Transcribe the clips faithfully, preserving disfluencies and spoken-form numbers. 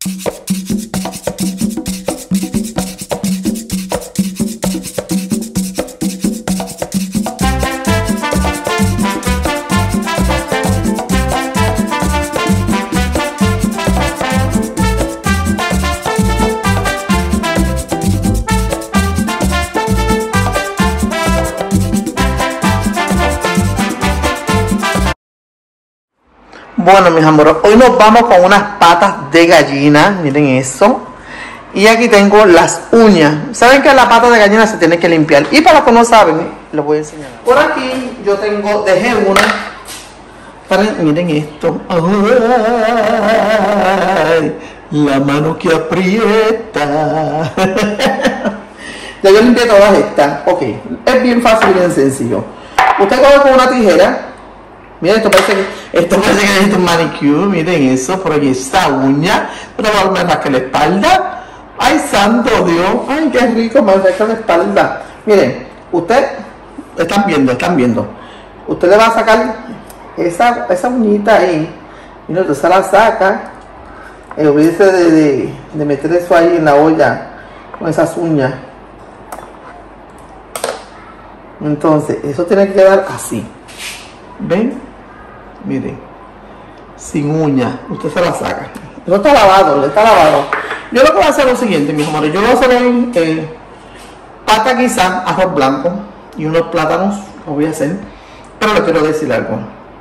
Bueno, mis amores, hoy nos vamos con unas patas de gallina, miren eso. Y aquí tengo las uñas. Saben que la pata de gallina se tiene que limpiar. Y para los que no saben, les voy a enseñar. Por aquí yo tengo, dejé una. Para, miren esto. Ay, la mano que aprieta. Ya yo limpié todas estas. Ok, es bien fácil y bien sencillo. Usted coge con una tijera. Miren, esto parece que esto parece que es un manicure. Miren eso, por aquí esta uña. Pero me rasca la espalda. Ay, santo Dios. Ay, qué rico, me rasca la espalda. Miren, usted, están viendo, están viendo. Usted le va a sacar esa, esa uñita ahí. Miren, usted se la saca. Eh, olvídese de, de, de meter eso ahí en la olla con esas uñas. Entonces, eso tiene que quedar así. ¿Ven? Miren, sin uña, usted se la saca. Eso está lavado, está lavado. Yo lo que voy a hacer es lo siguiente, mis amores. Yo voy a hacer hoy eh, pata guisada, arroz blanco y unos plátanos. Lo voy a hacer, pero le quiero decir algo.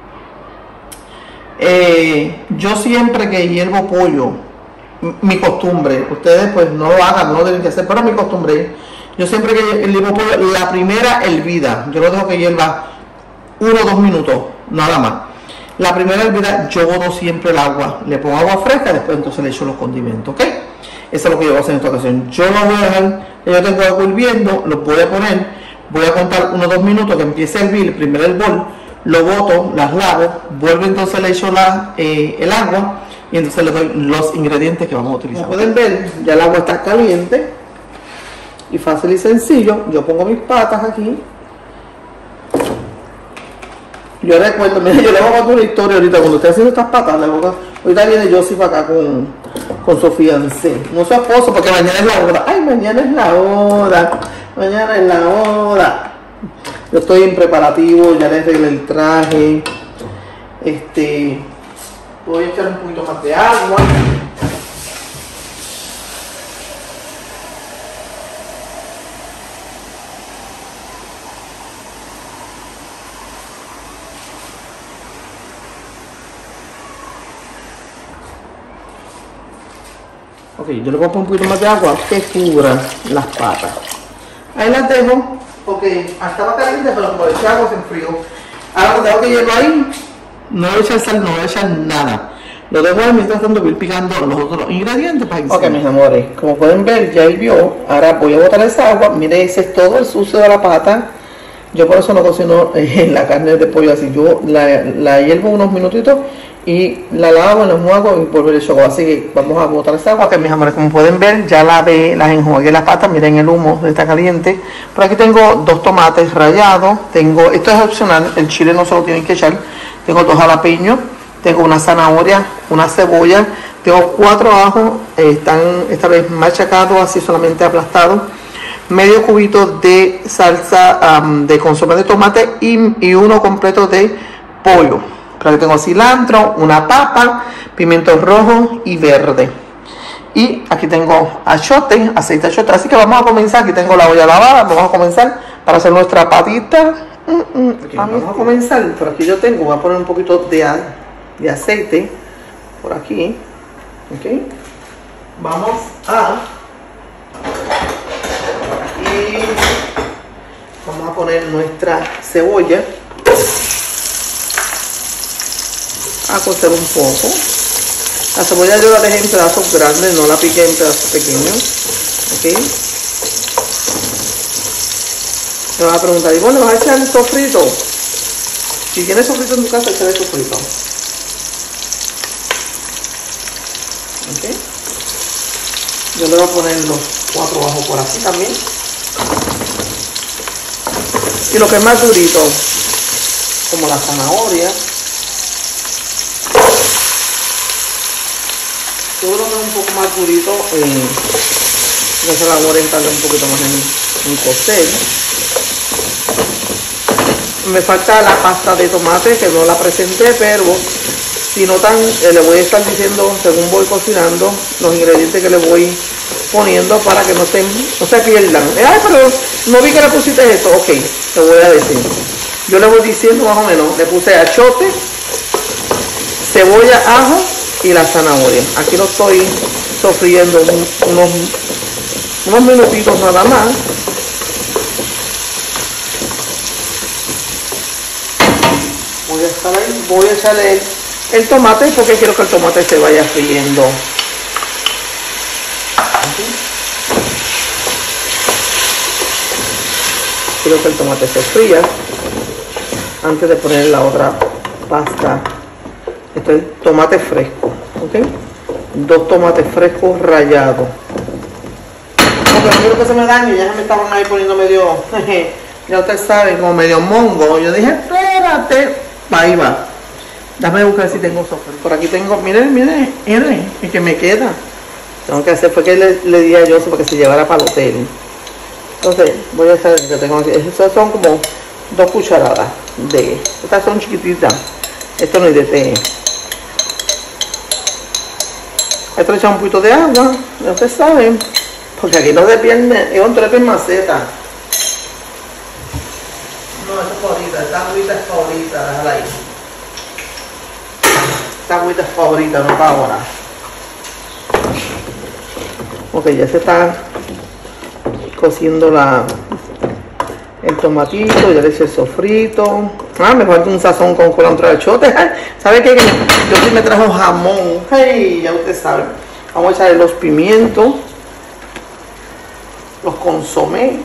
Eh, yo siempre que hiervo pollo, mi costumbre, ustedes pues no lo hagan, no lo deben que hacer, pero mi costumbre, yo siempre que hiervo pollo, la primera hervida, yo lo dejo que hierva uno o dos minutos, nada más. La primera hervida yo boto siempre el agua, le pongo agua fresca, después entonces le echo los condimentos, ¿ok? Eso es lo que yo voy a hacer en esta ocasión. Yo lo voy a dejar, yo tengo agua hirviendo, lo voy a poner, voy a contar unos dos minutos que empiece a hervir, primero el bol, lo boto, las lavo, vuelvo entonces le echo la, eh, el agua y entonces le doy los ingredientes que vamos a utilizar. Como pueden ver, ya el agua está caliente y fácil y sencillo. Yo pongo mis patas aquí. Yo recuerdo, mira, yo le voy a contar una historia ahorita, cuando estoy haciendo estas patas, le voy a, ahorita viene Josie para acá con, con su fiancé, no su esposo, porque mañana es la boda. Ay, mañana es la boda, mañana es la boda. Yo estoy en preparativo, ya le arreglé el traje, este, voy a echar un poquito más de agua. Ok, yo le voy a poner un poquito más de agua que cubra las patas. Ahí las dejo, porque estaba caliente, pero como le eché agua se enfrió. Ahora lo dejo que hierva ahí. No voy a echar sal, no voy a echar nada. Lo dejo ahí mientras tanto voy picando los otros ingredientes para que. Ok, mis amores, como pueden ver, ya hirvió. Ahora voy a botar esa agua. Mire, ese es todo el sucio de la pata. Yo por eso no cocino eh, la carne de pollo así. Yo la, la hiervo unos minutitos y la lavo, la enjuago y vuelvo el choco. Así que vamos a botar esa agua. Ok, mis amores, como pueden ver, ya lavé, las enjuagué las patas. Miren el humo, está caliente. Por aquí tengo dos tomates rallados. Tengo, esto es opcional, el chile no se lo tienen que echar. Tengo dos jalapeños, tengo una zanahoria, una cebolla, tengo cuatro ajos, eh, están esta vez machacados, así solamente aplastados. Medio cubito de salsa um, de consomé de tomate y, y uno completo de pollo. Por aquí tengo cilantro, una papa, pimientos rojos y verde. Y aquí tengo achote, aceite de achote. Así que vamos a comenzar. Aquí tengo la olla lavada. Vamos a comenzar para hacer nuestra patita. Mm, mm. Okay, vamos a comenzar. Por aquí yo tengo, voy a poner un poquito de, de aceite por aquí. Ok. Vamos a... Y vamos a poner nuestra cebolla a cocer un poco. La cebolla yo la dejé en pedazos grandes, no la piqué en pedazos pequeños. Ok. Me vas a preguntar, ¿y vos le vas a echar el sofrito? Si tienes sofrito en tu casa, échale sofrito. Ok. Yo le voy a poner los cuatro ajos por aquí también. Y lo que es más durito, como la zanahoria. Yo lo veo un poco más durito. Eh, la zanahoria tarda un poquito más en, en cocer. Me falta la pasta de tomate que no la presenté, pero si notan, eh, le voy a estar diciendo según voy cocinando los ingredientes que le voy poniendo para que no se, no se pierdan. Eh, ay, pero no vi que le pusiste esto. Ok, te voy a decir. Yo le voy diciendo más o menos, le puse achote, cebolla, ajo y la zanahoria. Aquí lo estoy sofriendo unos, unos minutitos nada más. Voy a estar ahí, voy a echarle el, el tomate porque quiero que el tomate se vaya friendo. Quiero que el tomate se fría antes de poner la otra pasta. Este es tomate fresco, ¿ok? Dos tomates frescos rallados. Porque no quiero que se me dañe, ya se me estaban ahí poniendo medio, ya ustedes saben, como medio mongo. Yo dije, espérate, ahí va. Déjame buscar si tengo sofá. Por aquí tengo, miren, miren, miren, el que me queda. Tengo que hacer, fue que le, le di a Joseph para que se llevara para el hotel. Entonces, voy a hacer que tengo aquí. Estas son como dos cucharadas de, estas son chiquititas. Esto no es de té. Esto le echamos un poquito de agua, ya ustedes saben, porque aquí no se pierde, es un trepe en maceta. No, esta es favorita, esta agüita es favorita, déjala ahí. Esta agüita es favorita, no para ahora. Ok, ya se está cociendo la, el tomatito, ya le eché el sofrito. Ah, me falta un sazón con culantro de achote. ¿Sabe qué? Yo sí me trajo jamón. Hey, ya ustedes saben. Vamos a echarle los pimientos, los consomé,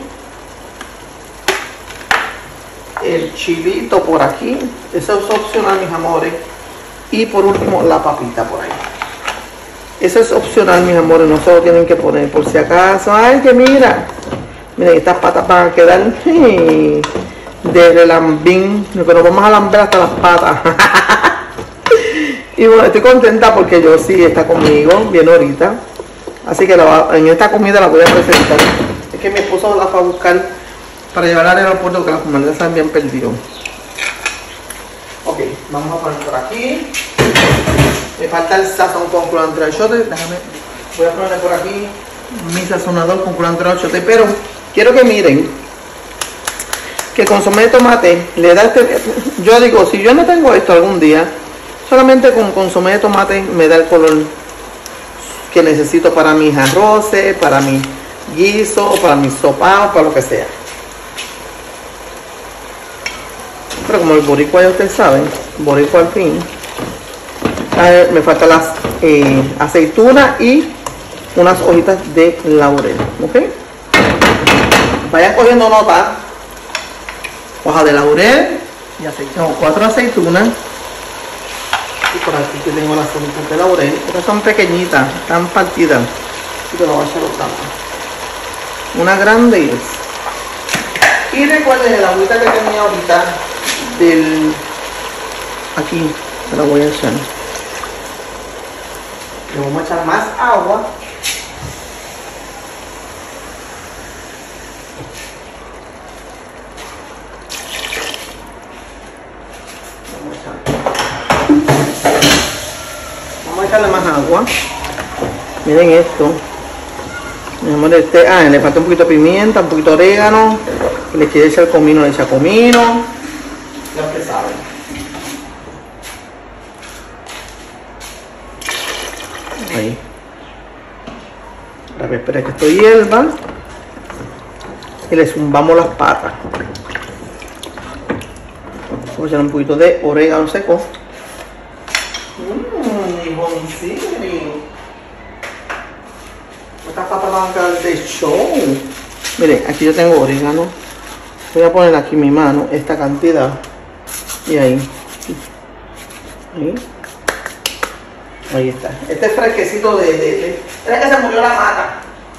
el chilito por aquí. Eso es opcional, mis amores. Y por último, la papita por ahí. Eso es opcional, mis amores. No se lo tienen que poner por si acaso. Ay, que mira. Miren, estas patas van a quedar hey, de relambín. Lo que nos vamos a lamber hasta las patas. Y bueno, estoy contenta porque yo sí está conmigo, bien ahorita. Así que la, en esta comida la voy a presentar. Es que mi esposo la fue a buscar para llevar al aeropuerto que las maletas están bien perdidas. Ok, vamos a poner por aquí. Me falta el sazón con culantro de achote. Déjame, voy a ponerle por aquí mi sazonador con culantro de achote. Pero quiero que miren que el consomé de tomate le da este. Yo digo, si yo no tengo esto algún día, solamente con consomé de tomate me da el color que necesito para mis arroces, para mi guiso, para mis sopados, para lo que sea. Pero como el boricua ya ustedes saben, boricua al fin, eh, me faltan las eh, aceitunas y unas hojitas de laurel, ¿ok? Vayan cogiendo nota. Hoja de laurel y aceitunas, cuatro aceitunas. Y por aquí que tengo las hojitas de laurel. Estas son pequeñitas, están partidas. Y te lo voy a echar otra más. Una grande es. Y recuerden el agüita que tenía ahorita del aquí, se la voy a echar. Le vamos a echar más agua. Vamos a echarle más agua. Miren esto. Mi amor, este, ah, le falta un poquito de pimienta, un poquito de orégano. Le quiere echar comino, le echa comino. Ya ustedes saben. Ahí. Ahora espera que esto hierva. Y le zumbamos las patas. Vamos a echar un poquito de orégano seco. Mmm, boncillo. Estas patas van a quedar de show. Miren, aquí yo tengo orégano. Voy a poner aquí mi mano, esta cantidad. Y ahí. Ahí. Ahí está. Este es fresquecito de... de, de es que se murió la mata.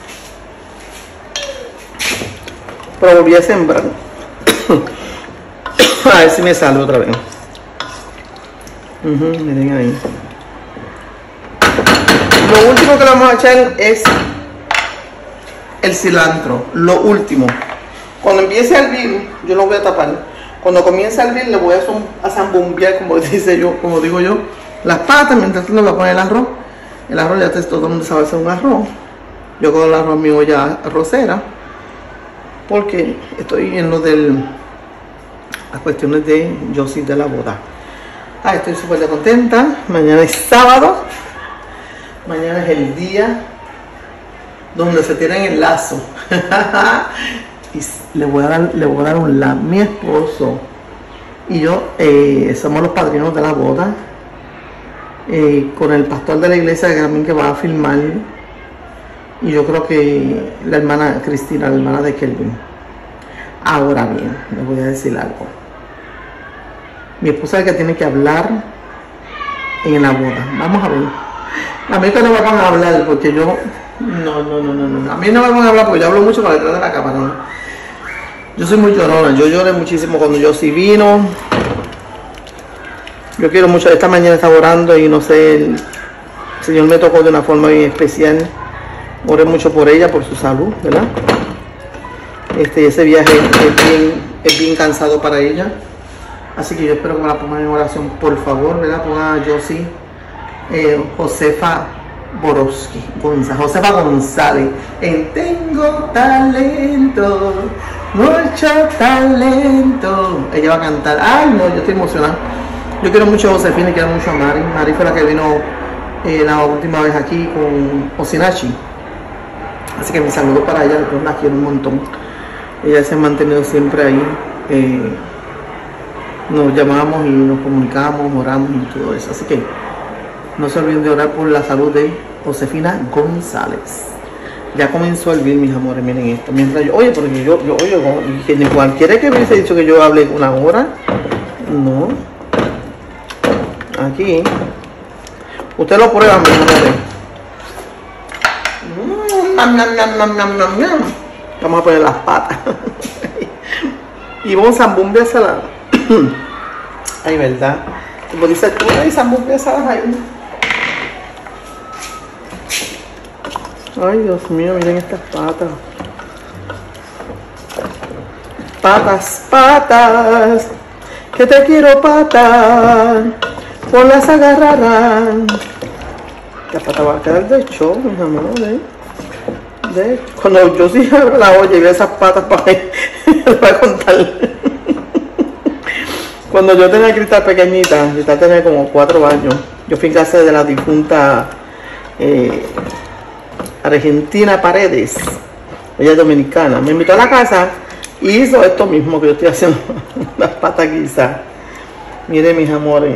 Pero volví a sembrar. A ver si me sale otra vez. Uh-huh, miren ahí. Lo último que le vamos a echar es el cilantro, lo último. Cuando empiece a hervir, yo lo voy a tapar. Cuando comience a hervir, le voy a, a zambombear, como dice yo, como digo yo, las patas, mientras le voy a poner el arroz. El arroz ya todo el mundo sabe hacer un arroz. Yo con el arroz en mi olla arrocera, porque estoy en lo de las cuestiones de Josie de la boda. Ah, estoy súper contenta. Mañana es sábado. Mañana es el día donde se tienen el lazo. Y le voy a dar, le voy a dar un lazo. Mi esposo y yo eh, somos los padrinos de la boda. Eh, con el pastor de la iglesia también que va a filmar. Y yo creo que la hermana Cristina, la hermana de Kelvin. Ahora bien, les voy a decir algo. Mi esposa es la que tiene que hablar en la boda. Vamos a ver. A mí que no me van a hablar porque yo... No, no, no, no, no. A mí no me van a hablar porque yo hablo mucho por detrás de la cámara. ¿No? Yo soy muy llorona. Yo lloré muchísimo cuando yo sí vino. Yo quiero mucho. Esta mañana estaba orando y no sé, el Señor me tocó de una forma bien especial. Oré mucho por ella, por su salud, ¿verdad? Este, ese viaje es bien, es bien cansado para ella. Así que yo espero que me la pongan en oración, por favor, ¿verdad? Ponga a Josie, eh, Josefa Borowski, González, Josefa González. En Tengo Talento, mucho talento. Ella va a cantar. Ay, no, yo estoy emocionada. Yo quiero mucho a Josefina y quiero mucho a Mari. Mari fue la que vino eh, la última vez aquí con Osinachi. Así que mi saludo para ella, después la quiero un montón. Ella se ha mantenido siempre ahí. Eh, nos llamamos y nos comunicamos, oramos y todo eso. Así que no se olviden de orar por la salud de Josefina González. Ya comenzó a hervir, mis amores, miren esto. Mientras yo, oye, porque yo, yo, oye, que cualquiera que me hubiese dicho que yo hable una hora, no. Aquí, usted lo prueba, mis amores. Vamos a poner las patas. Y vamos a zambombeárselas. Ay, verdad. Como dice tú, hay zambombeárselas ahí. Ay, Dios mío, miren estas patas. Patas, patas. Que te quiero patas. Ponlas agarrarán. La pata va a quedar de show, mis amores. De, cuando yo sí abro la olla y veo esas patas para ahí, les voy a contar. Cuando yo tenía Cristal pequeñita, Cristal tenía como cuatro años, yo fui en casa de la difunta eh, Argentina Paredes, ella es dominicana, me invitó a la casa y hizo esto mismo que yo estoy haciendo, las patas guisadas. Miren, mis amores,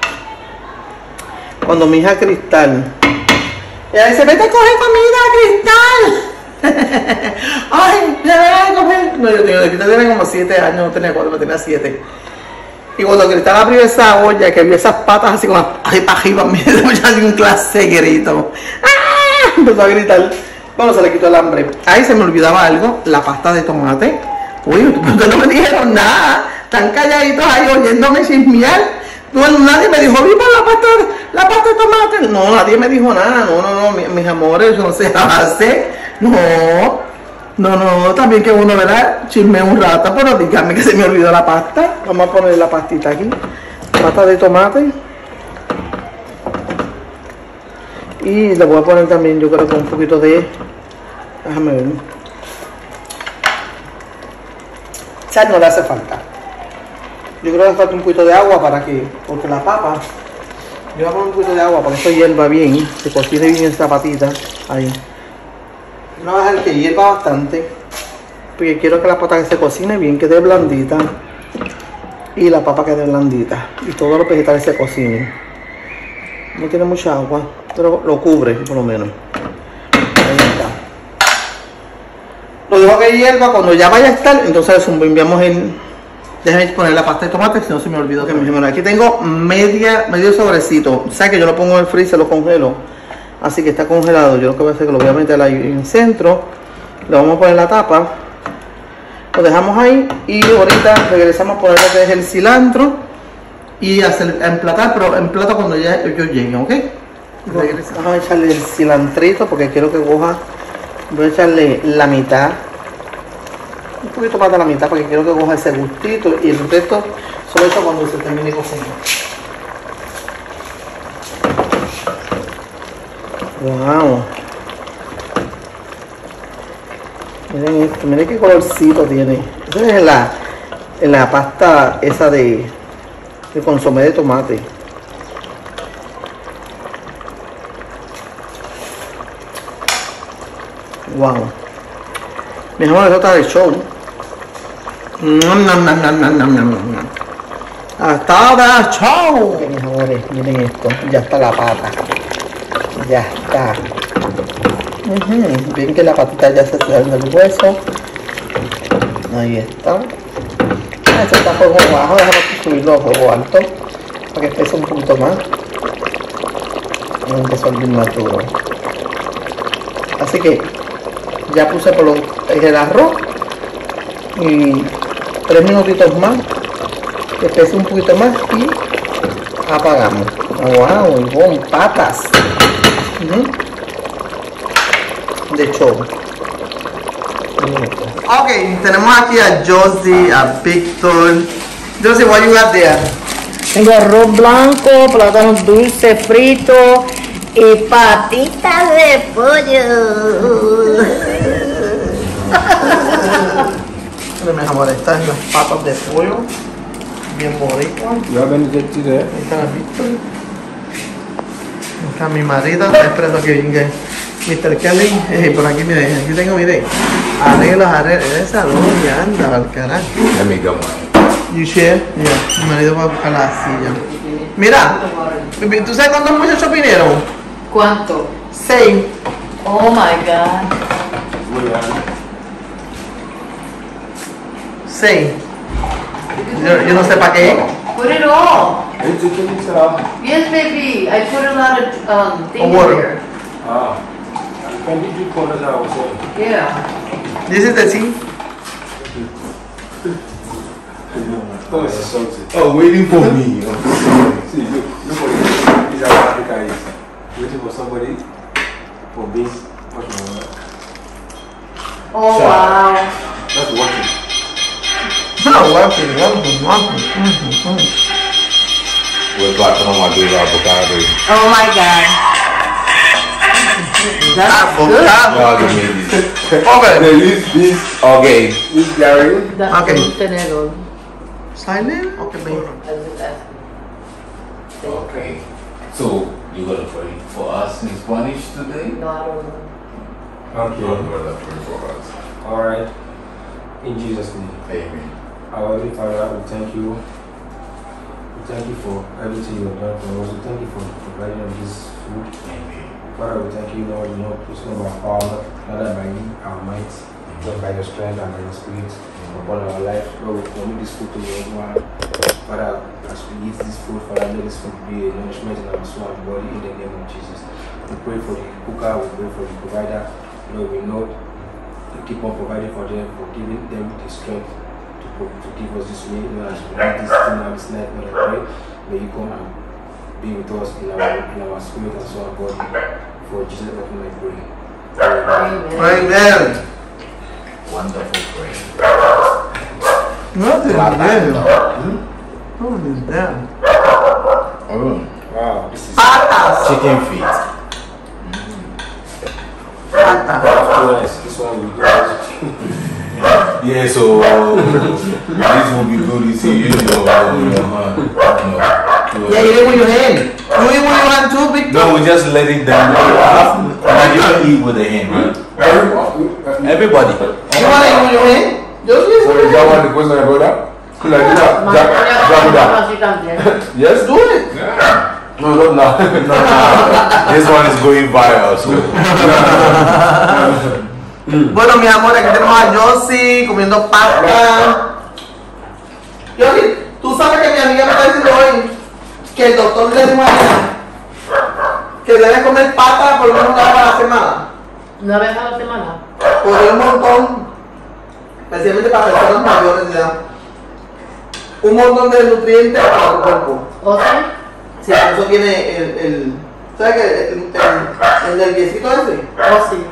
cuando mi hija Cristal, ella dice, vete a coger comida, Cristal. Ay, le voy a coger. No, yo tengo, Cristal tenía como siete años, no tenía cuatro, tenía siete. Y cuando Cristal abrió esa olla, que vio esas patas así como así para arriba, me dio así un clase de grito. ¡Ah! Empezó a gritar. Bueno, se le quitó el hambre. Ahí se me olvidaba algo, la pasta de tomate. Uy, ¿por qué no me dijeron nada? Están calladitos ahí oyéndome chismear. No, nadie me dijo, viva la pasta, la pasta de tomate. No, nadie me dijo nada. No, no, no, mis, mis amores, eso no se hace. No, no, no, también que uno, ¿verdad? Chisme un rato, pero dígame que se me olvidó la pasta. Vamos a poner la pastita aquí. Pasta de tomate. Y le voy a poner también, yo creo que un poquito de... Déjame ver. Sal no le hace falta. Yo creo que le falta un poquito de agua para que, porque la papa, yo voy a poner un poquito de agua para que esto hierva bien, se cocine bien esta patita, ahí. Yo voy a dejar que hierva bastante, porque quiero que la pata se cocine bien, quede blandita, y la papa quede blandita, y todos los vegetales se cocinen. No tiene mucha agua, pero lo cubre, por lo menos. Ahí está. Lo dejo que hierva, cuando ya vaya a estar, entonces enviamos el... Déjenme poner la pasta de tomate, si no se me olvidó que me dijeron. Aquí tengo media, medio sobrecito. O sea que yo lo pongo en el freezer, lo congelo. Así que está congelado. Yo lo que voy a hacer es que lo voy a meter ahí en el centro. Le vamos a poner la tapa. Lo dejamos ahí. Y ahorita regresamos a poner lo que es el cilantro. Y hacer, a emplatar, pero emplato cuando ya yo llegue, ¿ok? Vamos a echarle el cilantrito porque quiero que coja. Voy a echarle la mitad. Un poquito más de la mitad porque quiero que coja ese gustito. Y el resto solo echo cuando se termine de cocinar. Wow. Miren esto, miren qué colorcito tiene. Esa es la, la pasta esa de, de consomé de tomate. Wow. Mi amor, eso está de show. Nom, nom, nom, nom, nom, nom, nom. Está de show. Ok, mis amores, miren esto. Ya está la pata. Ya está. Uh-huh. Ven que la patita ya se sale del hueso. Ahí está. Eso está a fuego bajo. Déjame subirlo a fuego alto para que pese un poquito más. Y empezó a salir más duro. Así que ya puse por lo, el arroz y tres minutitos más que pese un poquito más y apagamos. Wow, y bon, patas. Uh-huh. De show. Ok, tenemos aquí a Josie, a Victor. Josie, what you got there? Tengo arroz blanco, plátano dulce frito y patitas de pollo. Miren, mis amores, estas son las patas de pollo. Bien boricuas. You have anything to there? Ahí está Victor. Ahí está mi marido. Estoy esperando que venga mister Kelly. Eh, por aquí, miren, aquí tengo, miren. Arreglos, arreglos. Esa doña anda al carajo. Let me go. You share? Yeah. Mi marido va a buscar la silla. Mira, ¿tú sabes cuántos muchachos vinieron? ¿Cuánto? Seis. Oh my God. Seis. Yo, yo no sé para qué. Put it all. It's taking it out. Yes, baby. I put a lot of um, things water. here. Ah. Can you do corners out also? Yeah. This is the tea. Oh, it's salty. Oh, waiting for me. See, look, look what this is how Africa is. Waiting for somebody for beans. Watch my work. Oh, Sure. wow. That's working. No, working, working, working. Mm-hmm. We're talking on my baby avocado. Oh my God. That's good. No, give me this. Okay. This, this, okay. This Gary. That's Okay. Montenegro. Silent? Okay, baby. I was asking. Okay, so you're gonna pray for us in Spanish today? No, I don't know. Okay. You're gonna pray for us. Alright. In Jesus' name. Amen. Our Heavenly Father, we thank you. We thank you for everything you have done for us. We thank you for providing us this food. Amen. Father, we thank you, Lord. You know, it's not by power, not by our might, but by your strength and by your spirit upon our life. Lord, we commit this food to your one. Father, as we eat this food, Father, let this food be a nourishment in our soul and body in the name of Jesus. We pray for the cooker, we pray for the provider. Lord, we know you keep on providing for them, for giving them the strength to, to give us this meal. Lord, as we eat this dinner this night, Lord, I pray, may you come and be with us in our, in our spirit and soul and body. For Jesus' name, I pray. Amen. Amen. Wonderful prayer. Nothing there. Hmm? Nothing is there. Oh, Wow, this is Patas. chicken feet. Patas. nice. This one we do. Yeah, so this will be good. You see, you know, you know, Yeah, you eat with your hand. You eat with your hand too, Victor? no, we're just letting them laugh. And you can eat with the hand, right? Everybody. You want to eat with your hand? Just So is that one the question about that? Like that? Jack, Jack, that. Yes? do it. No, no, no. This one is going viral, so. Bueno, mis amores, aquí tenemos a Josie comiendo pasta. Josie, tú sabes que mi amiga me está diciendo hoy que el doctor le dijo a ella que debe comer pasta por lo menos una vez a la semana. Una vez a la semana. Porque un montón, especialmente para personas mayores de edad, un montón de nutrientes para el cuerpo. ¿O sí? Sí, eso tiene el, el, ¿Sabes qué? El, el, el nerviosito ese. Oh, sí.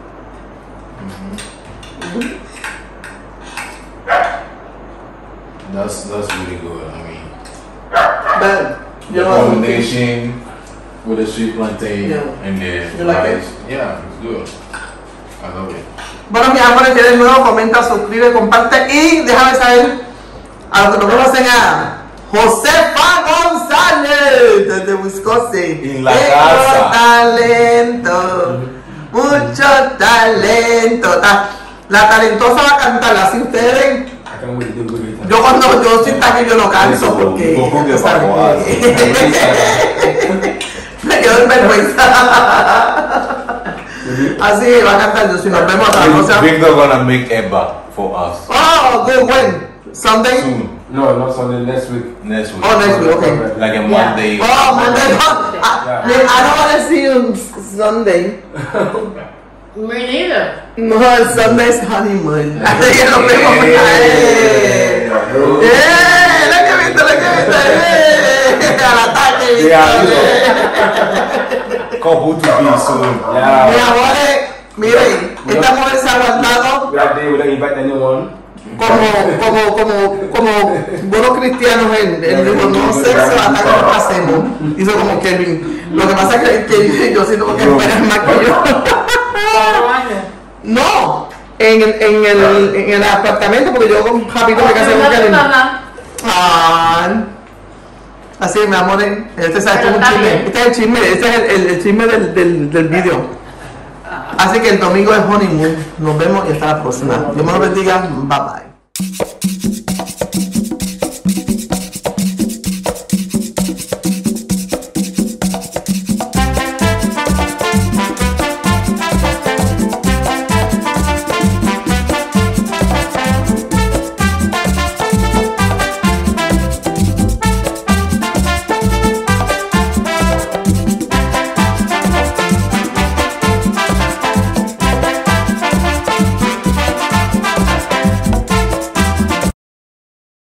That's that's really good. I mean, But, the you know, combination with the sweet plantain Yeah. and the You like rice. Yeah, it's good. I love it. Bueno, mis amores, si eres nuevo, comenta, suscribe, comparte y déjame saber a los que nos conocen a Josefa González desde Wisconsin. En la Tengo casa. talento, mucho talento. Ta- La talentosa va a cantar, así ustedes ven. I can't wait to do it. Yo cuando yo sienta que yo no canto porque Go- go get ¿sabes back qué? Me quedo en vergüenza. Así va a cantar yo si nos vemos a la próxima. Victor gonna make Eba for us Oh, good. When? Sunday? soon. No, not Sunday, next week. Next week. Oh, next week. Okay. Like a Yeah. Monday. Oh, Monday. I, I don't want to see you Sunday. Me neither. No, Sunday's honeymoon. Así que nos vemos. ¡Eh! ¡Eh! ¡La que viste, la que viste! ¡Eh! ¡Al ataque, Víctor! Yeah, couple to be soon. Mi Yeah. amor, miren, esta mujer se ha guardado We are there, we don't invite anyone. como, como, como, como buenos cristianos. Él, él dijo, no sexo hasta que nos casemos. Hizo como Kevin. Lo que pasa es que, que yo siento que esperas más que yo. Cuatro años. No, en, el- en, el, en el apartamento, porque yo con Japito me casé con Kevin. Ah, así, mi amor, este sabe, este es un chisme. Este es el chisme, este es el, el, el chisme del, del, del video. Así que el domingo es honeymoon. Nos vemos y hasta la próxima. Dios me lo bendiga. Bye bye.